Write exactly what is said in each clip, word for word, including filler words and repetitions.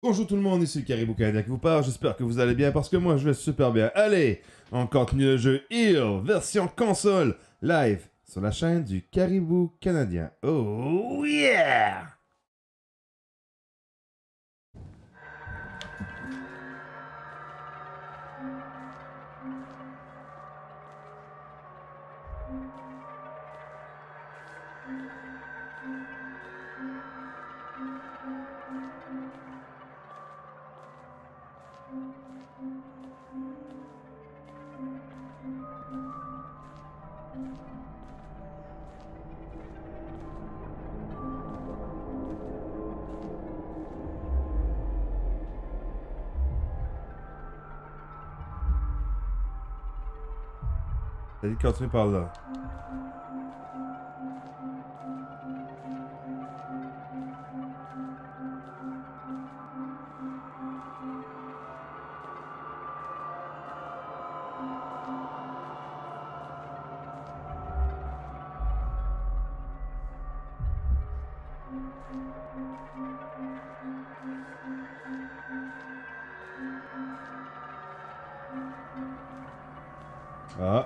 Bonjour tout le monde, ici le Caribou Canadien qui vous parle, j'espère que vous allez bien parce que moi je vais super bien. Allez, on continue le jeu Heal, version console, live, sur la chaîne du Caribou Canadien. Oh yeah! T'as dit de continuer par là. Ah.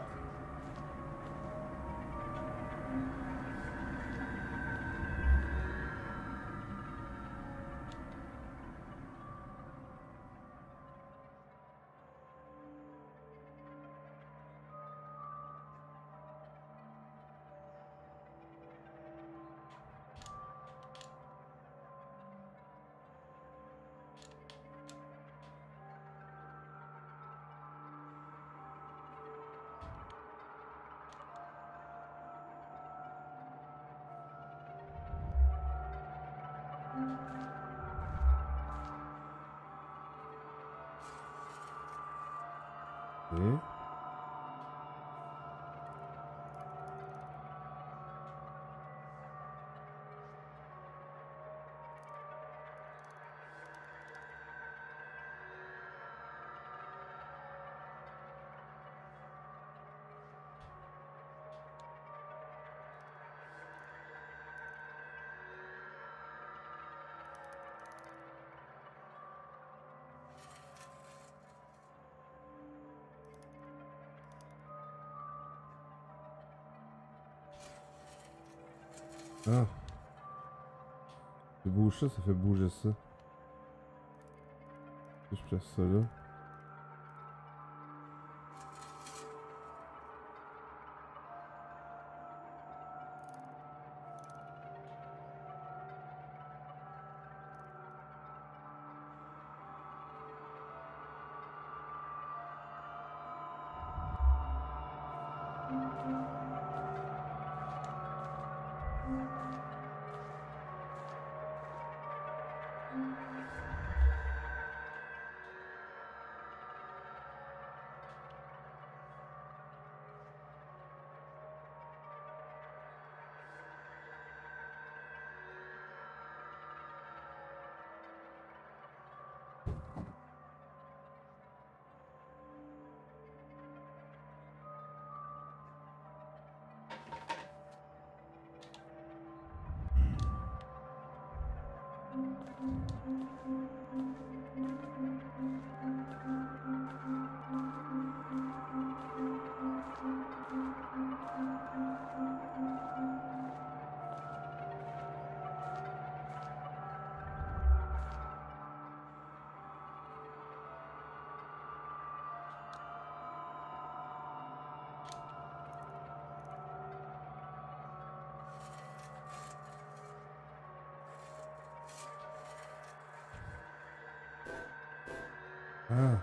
Ok. Ah. Tu bouges ça, ça fait bouger ça. Je place ça là. Ah.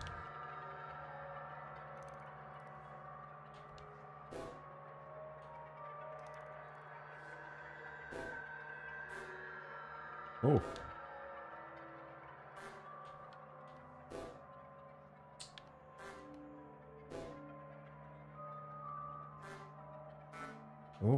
Oh. Oh.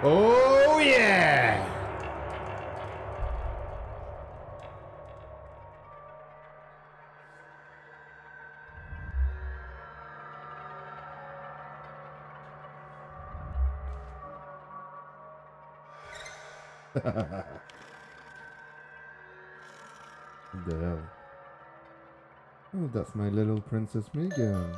Oh yeah! What the hell? Oh, that's my little Princess Megan.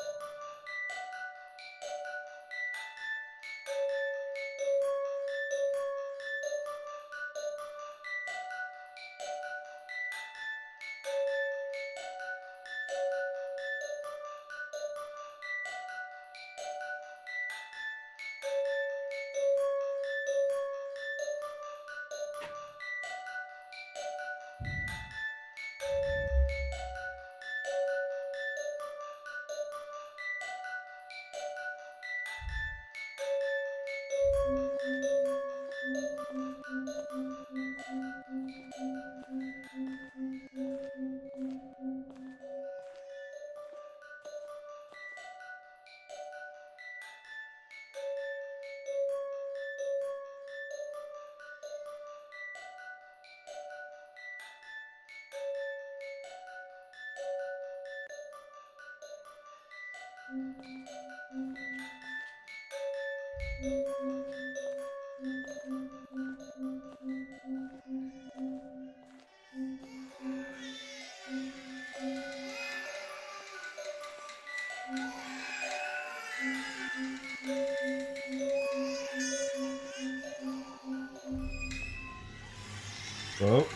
Oh.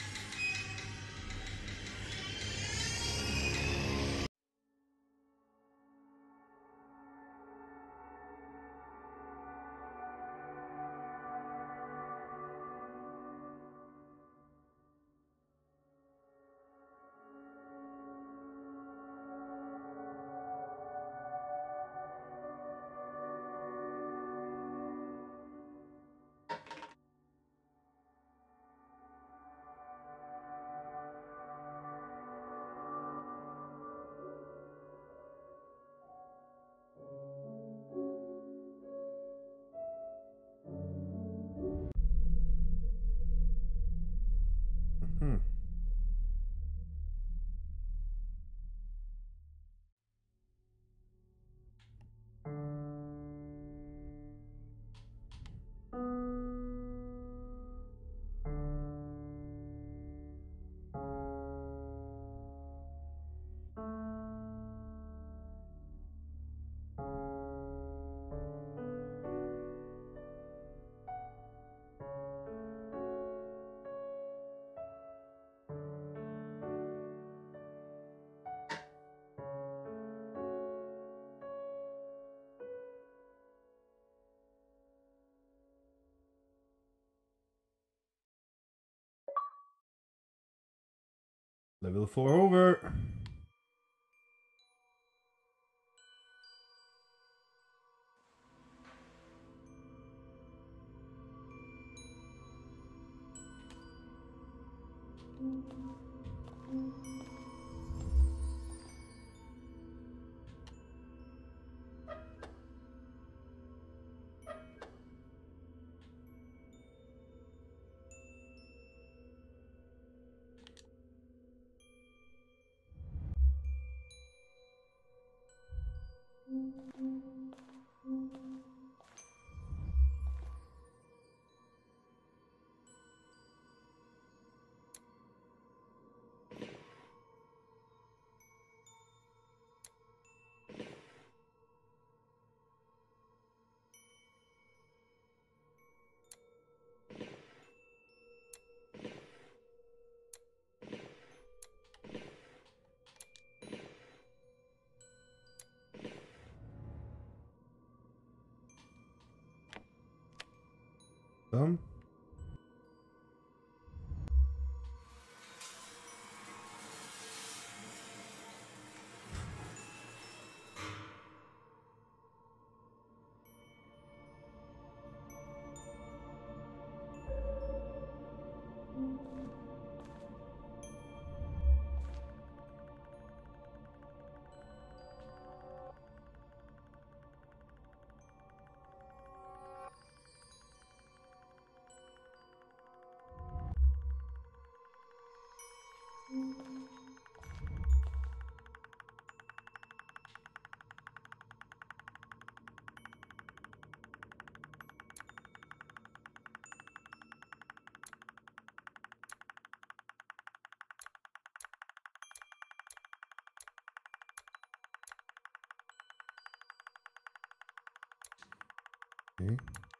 Hmm. Level four over. Done. Ok.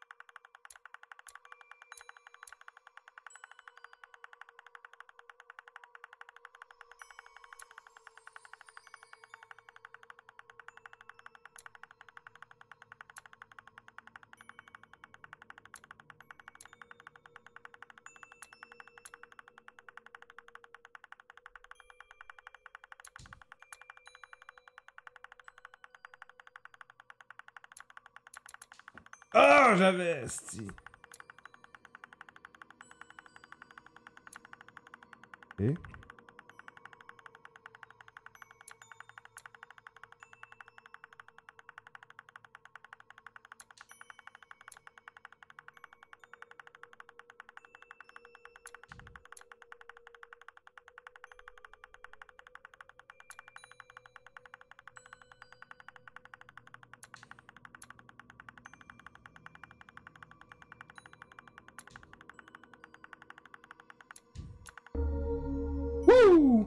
Ah, j'avais, esti. Ok. Wouh!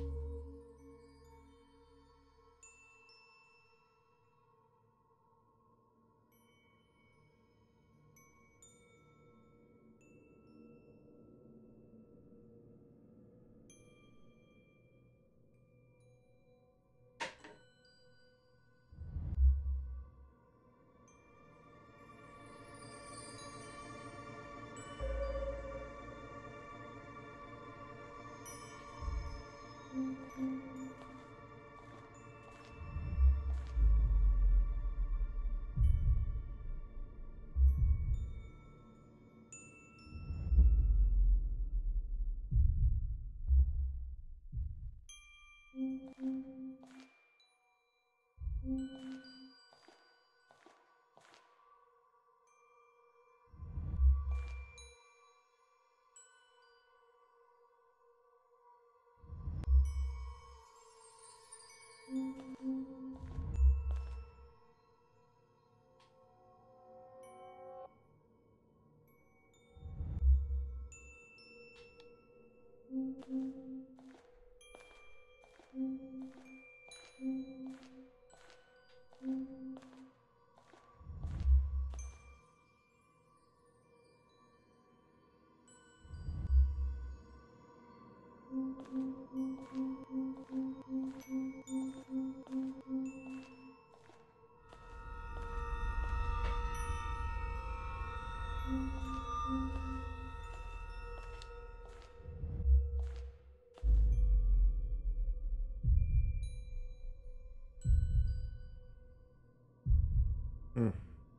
Hmm.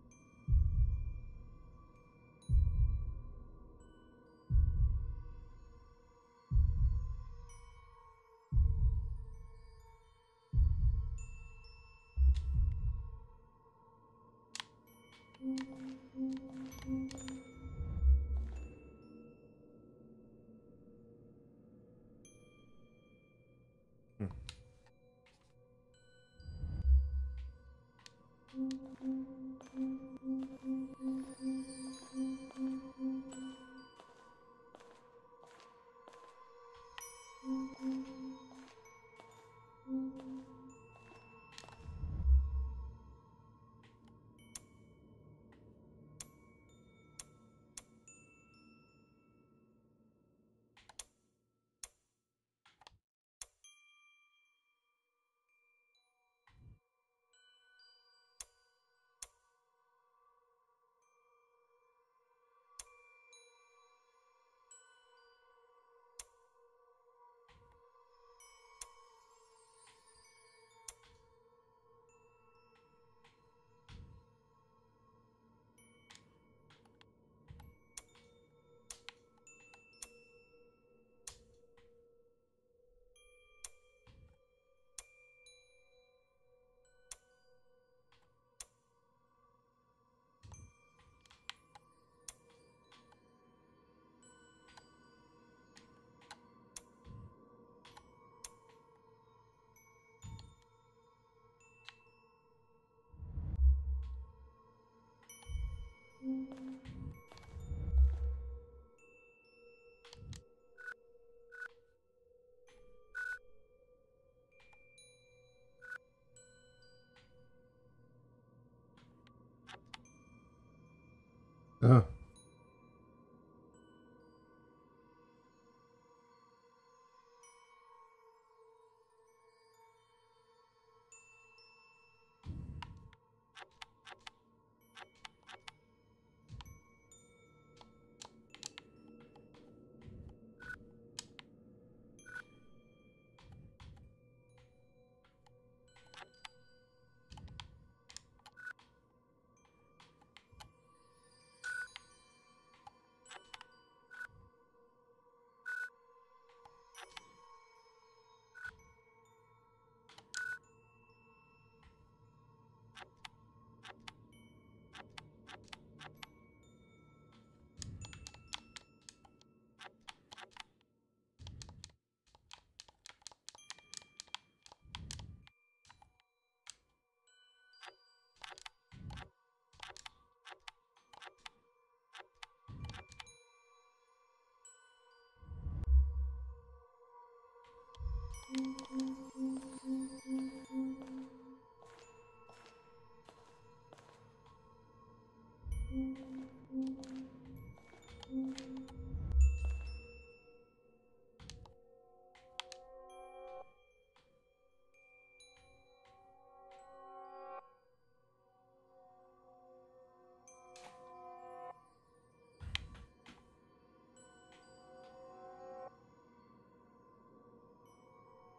Hmm.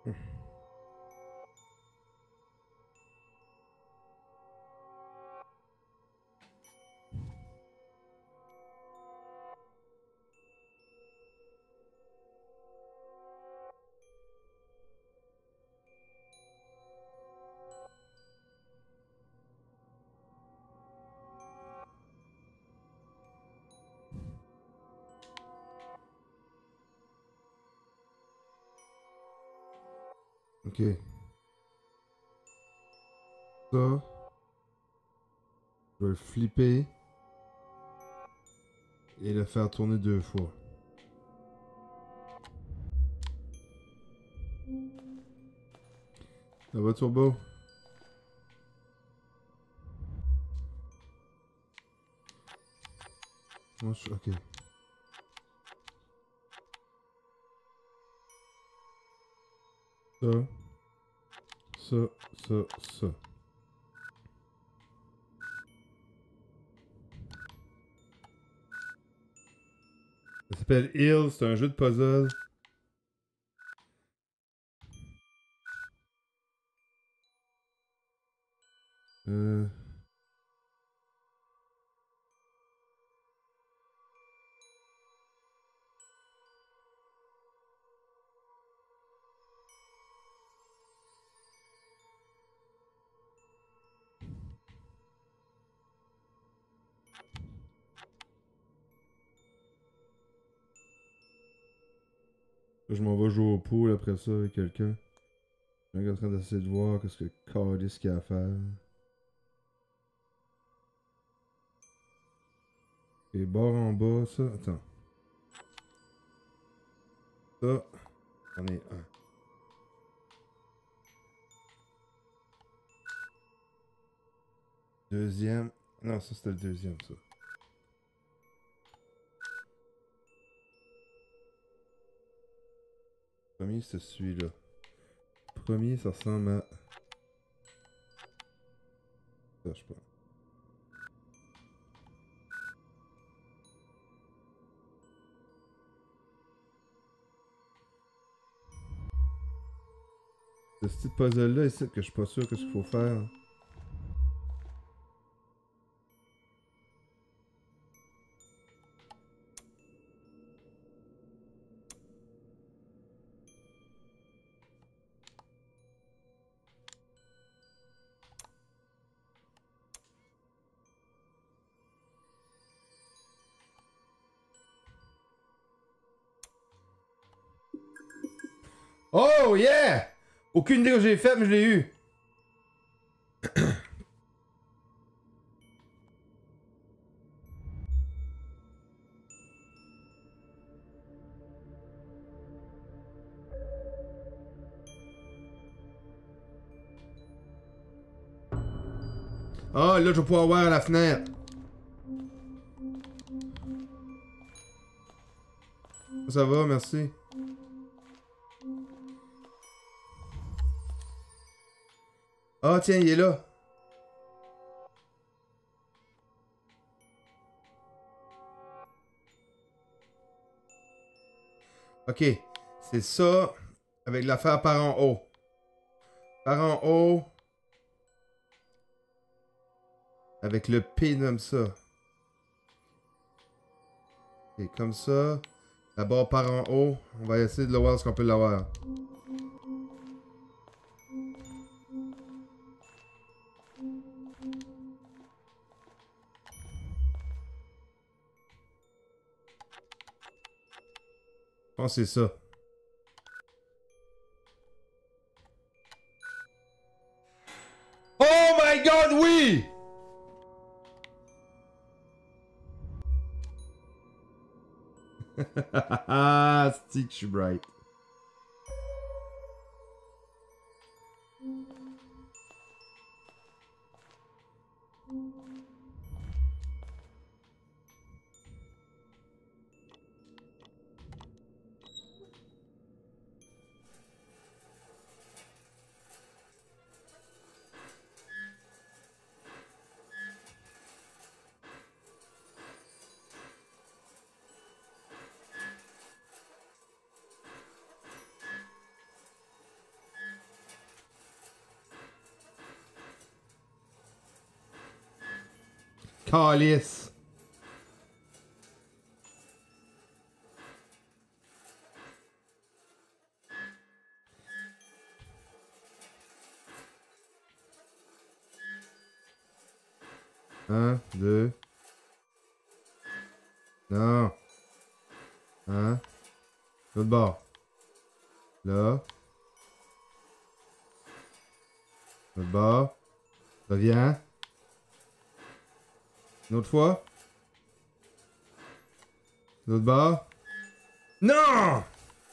Ok. Ça. Je vais le flipper. Et le faire tourner deux fois. Ça va, Turbo? Moi, je... Ok. Ça. Ça, ça, ça. Ça s'appelle Hill, c'est un jeu de puzzle. Euh... Je m'en vais jouer au pool après ça avec quelqu'un. Je suis en train d'essayer de voir qu'est-ce que Cardis qu'il y a à faire. Et barre en bas, ça. Attends. Ça. J'en ai un. Deuxième. Non, ça c'était le deuxième, ça. Premier, c'est celui-là. Premier, ça ressemble à... Ça, je pense. C'est ce petit puzzle-là ici que je suis pas sûr qu'est-ce qu'il faut faire. Oh yeah! Aucune idée que j'ai faite, mais je l'ai eu. Ah, là, je vais pouvoir voir à la fenêtre. Ça va, merci. Ah, tiens, il est là. Ok. C'est ça avec l'affaire par en haut. Par en haut. Avec le P comme ça. Et comme ça. La barre par en haut. On va essayer de le voir ce qu'on peut l'avoir. Je pense que c'est ça. Oh my god, oui! Ah, stick, je suis bright. Calice. Un, deux. Non. Un. L'autre bord. Là. L'autre bord. Reviens. Une autre fois. L'autre bord. Non!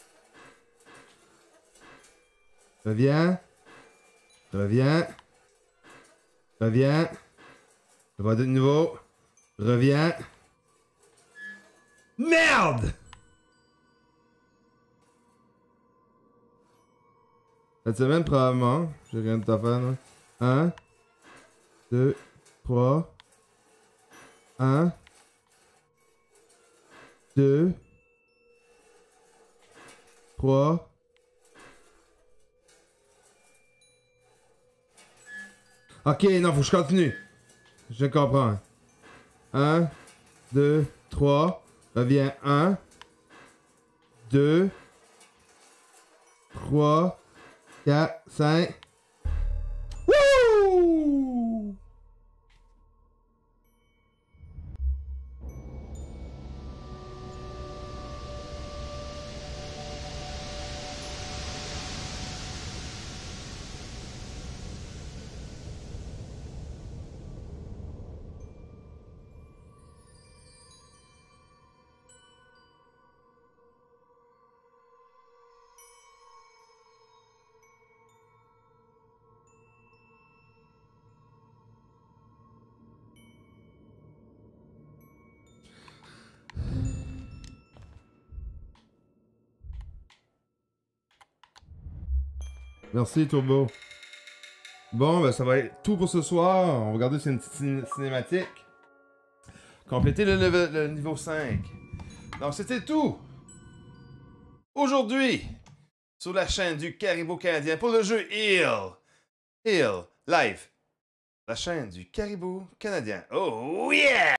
Reviens. Reviens. Reviens. On va de nouveau. Reviens. Merde! Cette semaine, probablement. J'ai rien de t'affaire, là. Un. Deux. Trois. Un. Deux. Trois. Ok, non, faut que je continue. Je comprends. Un, deux, trois. Reviens. Un, deux, trois, quatre, cinq. Wouh! Merci Turbo. Bon, ben ça va être tout pour ce soir. On va regarder c'est une petite ciné cinématique. Compléter le, level, le niveau cinq. Donc c'était tout. Aujourd'hui, sur la chaîne du Caribou Canadien pour le jeu Heal. Heal Live. La chaîne du Caribou Canadien. Oh yeah!